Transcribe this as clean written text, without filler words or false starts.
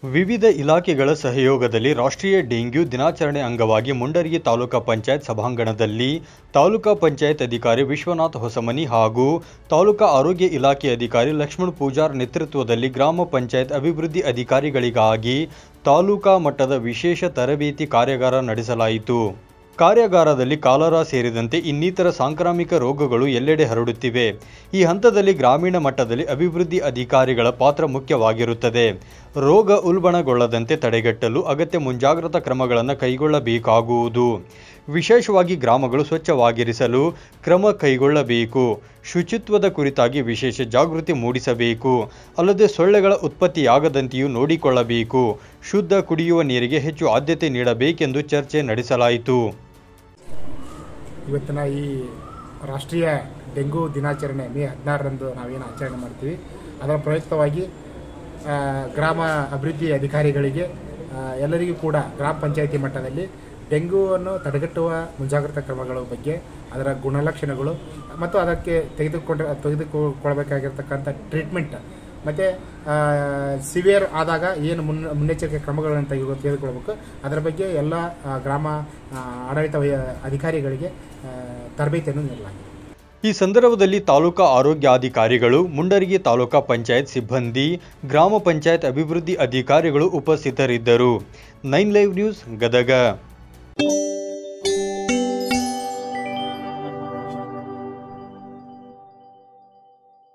ವಿವಿಧ ಇಲಾಖೆಗಳ ಸಹಯೋಗದಲ್ಲಿ ರಾಷ್ಟ್ರೀಯ ಡೆಂಗ್ಯೂ ದಿನಾಚರಣೆ ಅಂಗವಾಗಿ ಮುಂಡರಗಿ ತಾಲೂಕಾ ಪಂಚಾಯತ್ ಸಭಾಂಗಣದಲ್ಲಿ ತಾಲೂಕಾ ಪಂಚಾಯತ್ ಅಧಿಕಾರಿ ವಿಶ್ವನಾಥ್ ಹೊಸಮನಿ ಹಾಗೂ ತಾಲೂಕಾ ಆರೋಗ್ಯ ಇಲಾಖೆ ಅಧಿಕಾರಿ ಲಕ್ಷ್ಮಣ್ ಪೂಜಾರ್ ನೇತೃತ್ವದಲ್ಲಿ ಗ್ರಾಮ ಪಂಚಾಯತ್ ಅಭಿವೃದ್ಧಿ ಅಧಿಕಾರಿಗಳಿಗಾಗಿ ತಾಲೂಕಾ ಮಟ್ಟದ ವಿಶೇಷ ತರಬೇತಿ ಕಾರ್ಯಾಗಾರ ನಡೆಸಲಾಯಿತು. ಕಾರ್ಯಾಗಾರದಲ್ಲಿ ಕಾಲರಾ ಸೇರಿದಂತೆ ಇನ್ನಿತರ ಸಾಂಕ್ರಾಮಿಕ ರೋಗಗಳು ಎಲ್ಲೆಡೆ ಹರಡುತ್ತಿವೆ. ಈ ಹಂತದಲ್ಲಿ ಗ್ರಾಮೀಣ ಮಟ್ಟದಲ್ಲಿ ಅಭಿವೃದ್ಧಿ ಅಧಿಕಾರಿಗಳ ಪಾತ್ರ ಮುಖ್ಯವಾಗಿರುತ್ತದೆ. ರೋಗ ಉಲ್ಬಣಗೊಳ್ಳದಂತೆ ತಡೆಗಟ್ಟಲು ಅಗತ್ಯ ಮುಂಜಾಗ್ರತಾ ಕ್ರಮಗಳನ್ನು ಕೈಗೊಳ್ಳಬೇಕಾಗುವುದು. ವಿಶೇಷವಾಗಿ ಗ್ರಾಮಗಳು ಸ್ವಚ್ಛವಾಗಿರಿಸಲು ಕ್ರಮ ಕೈಗೊಳ್ಳಬೇಕು. ಶುಚಿತ್ವದ ಕುರಿತಾಗಿ ವಿಶೇಷ ಜಾಗೃತಿ ಮೂಡಿಸಬೇಕು. ಅಲ್ಲದೆ ಸೊಳ್ಳೆಗಳ ಉತ್ಪತ್ತಿಯಾಗದಂತೆಯೂ ನೋಡಿಕೊಳ್ಳಬೇಕು. ಶುದ್ಧ ಕುಡಿಯುವ ನೀರಿಗೆ ಹೆಚ್ಚು ಆದ್ಯತೆ ನೀಡಬೇಕೆಂದು ಚರ್ಚೆ ನಡೆಸಲಾಯಿತು. ಇವತ್ತಿನ ಈ ರಾಷ್ಟ್ರೀಯ ಡೆಂಗು ದಿನಾಚರಣೆ ಮೇ 16ರಂದು ನಾವೇನು ಆಚರಣೆ ಮಾಡ್ತೀವಿ, ಅದರ ಪ್ರಯುಕ್ತವಾಗಿ ಗ್ರಾಮ ಅಭಿವೃದ್ಧಿ ಅಧಿಕಾರಿಗಳಿಗೆ ಎಲ್ಲರಿಗೂ ಕೂಡ ಗ್ರಾಮ ಪಂಚಾಯಿತಿ ಮಟ್ಟದಲ್ಲಿ ಡೆಂಗ್ಯೂವನ್ನು ತಡೆಗಟ್ಟುವ ಮುಂಜಾಗ್ರತಾ ಕ್ರಮಗಳ ಬಗ್ಗೆ, ಅದರ ಗುಣಲಕ್ಷಣಗಳು ಮತ್ತು ಅದಕ್ಕೆ ತೆಗೆದುಕೊಳ್ಳಬೇಕಾಗಿರ್ತಕ್ಕಂಥ ಟ್ರೀಟ್ಮೆಂಟ್ ಮತ್ತು ಸಿವಿಯರ್ ಆದಾಗ ಏನು ಮುನ್ನೆಚ್ಚರಿಕೆ ಕ್ರಮಗಳನ್ನು ತೆಗೆದುಕೊಳ್ಬೇಕು, ಅದರ ಬಗ್ಗೆ ಎಲ್ಲ ಗ್ರಾಮ ಆಡಳಿತ ಅಧಿಕಾರಿಗಳಿಗೆ ತರಬೇತಿಯನ್ನು ನೀಡಲಾಗಿದೆ. ಈ ಸಂದರ್ಭದಲ್ಲಿ ತಾಲೂಕಾ ಆರೋಗ್ಯಾಧಿಕಾರಿಗಳು, ಮುಂಡರಗಿ ತಾಲೂಕಾ ಪಂಚಾಯತ್ ಸಿಬ್ಬಂದಿ, ಗ್ರಾಮ ಪಂಚಾಯತ್ ಅಭಿವೃದ್ಧಿ ಅಧಿಕಾರಿಗಳು ಉಪಸ್ಥಿತರಿದ್ದರು. 9 ಲೈವ್ ನ್ಯೂಸ್ ಗದಗ.